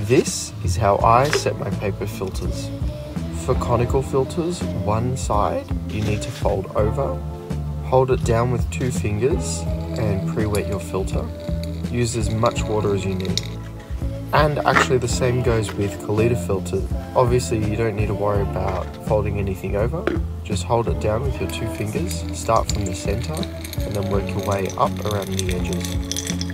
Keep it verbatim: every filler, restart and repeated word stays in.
This is how I set my paper filters. For conical filters, one side you need to fold over, hold it down with two fingers and pre-wet your filter. Use as much water as you need. And actually the same goes with Kalita filters. Obviously you don't need to worry about folding anything over. Just hold it down with your two fingers, start from the center, and then work your way up around the edges.